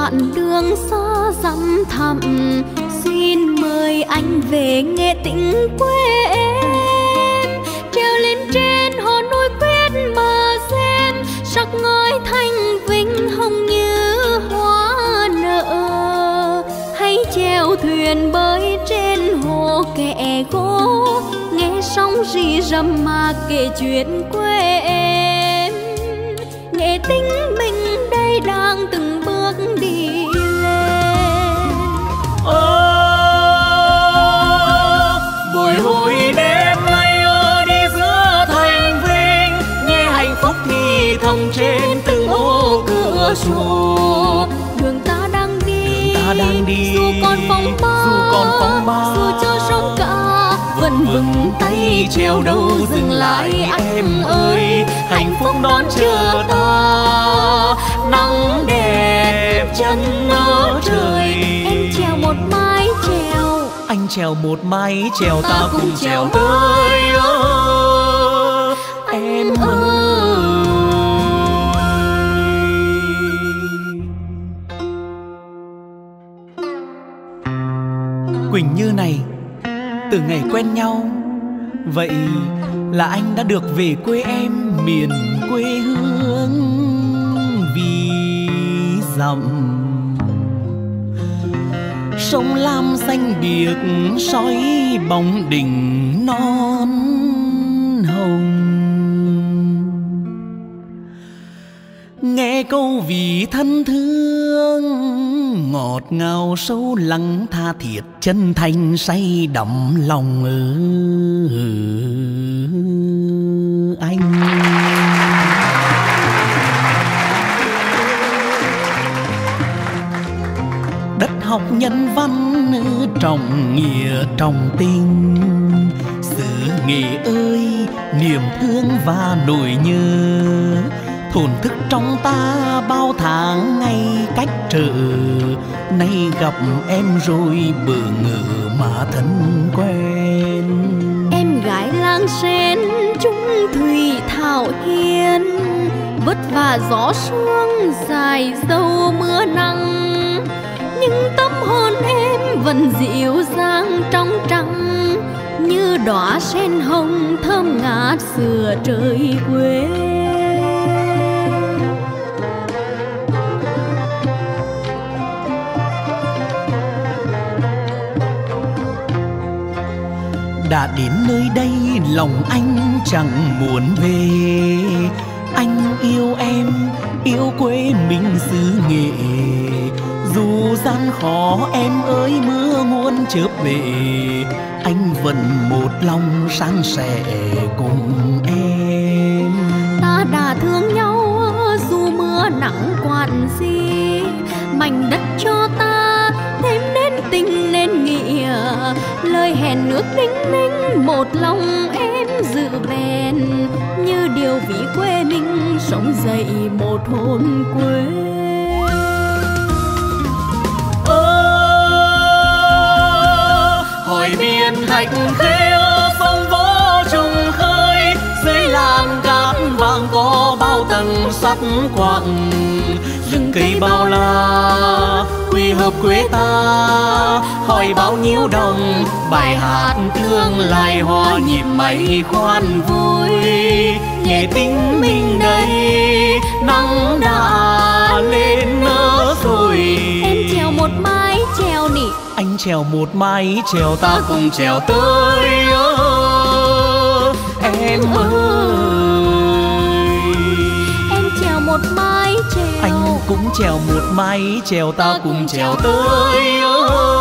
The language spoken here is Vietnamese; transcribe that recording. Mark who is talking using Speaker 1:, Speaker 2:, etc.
Speaker 1: đoạn đường xa dặm thẳm, xin mời anh về nghe tình quê em. Treo lên trên hồ núi quyết mà xem, sắc ngói thanh vinh hồng như hoa nở. Hãy chèo thuyền bơi trên hồ kẻ gỗ, nghe sóng rì rầm mà kể chuyện quê em. Nghệ tính mình đây đang từng bước đi lên.
Speaker 2: Bồi hồi đêm nay đi giữa thành vinh, nghe hạnh phúc thì thầm trên từng ô cửa sổ.
Speaker 1: Đường ta đang đi,
Speaker 2: dù còn phong ba,
Speaker 1: dù cho sóng cả vẫn vững tay treo đâu dừng lại anh ơi.
Speaker 2: Hạnh phúc đón chờ ta, nắng đẹp chân nở trời.
Speaker 1: Em treo một mái chèo,
Speaker 2: anh trèo một mái chèo, ta cùng trèo tới em ơi. Quỳnh Như này, từ ngày quen nhau, vậy là anh đã được về quê em, miền quê hương vì dặm. Sông Lam xanh biếc soi bóng đỉnh non hồng. Nghe câu vì thân thương ngọt ngào sâu lắng, tha thiết chân thành say đắm lòng anh. Đất học nhân văn trọng nghĩa trọng tình, xứ Nghệ ơi niềm thương và nỗi nhớ, thổn thức trong ta bao tháng ngày cách trở. Nay gặp em rồi bỡ ngỡ mà thân quen.
Speaker 1: em gái làng sen trung thủy thảo hiền, vất vả gió sương dài dâu mưa nắng, nhưng tâm hồn em vẫn dịu dàng trong trắng, như đóa sen hồng thơm ngát xưa trời quê.
Speaker 2: Đã đến nơi đây lòng anh chẳng muốn về. Anh yêu em, yêu quê mình xứ Nghệ. Dù gian khó em ơi mưa muôn chớp về, anh vẫn một lòng san sẻ cùng em.
Speaker 1: Ta đã thương nhau dù mưa nắng quản gì, mảnh đất cho ta thêm nên tình nên nghĩa. Lời hẹn nước đinh ninh một lòng em dự bền, như điều ví quê mình sống dậy một hồn quê.
Speaker 2: Hỏi miền hạnh khê sông vỗ trùng khơi, dưới làn cát vàng có bao tầng sắt quặng. Rừng cây bao la quy hợp quê ta, hỏi bao nhiêu đồng bài hát tương lai hoa nhịp máy khoan vui. Nhẹ tính mình đây nắng đã lên nở rồi.
Speaker 1: Em trèo một mái chèo nỉ,
Speaker 2: anh trèo một mái chèo, ta cùng trèo tới em ơi.
Speaker 1: em trèo một mái chèo,
Speaker 2: anh cũng trèo một mái chèo, ta cùng trèo tới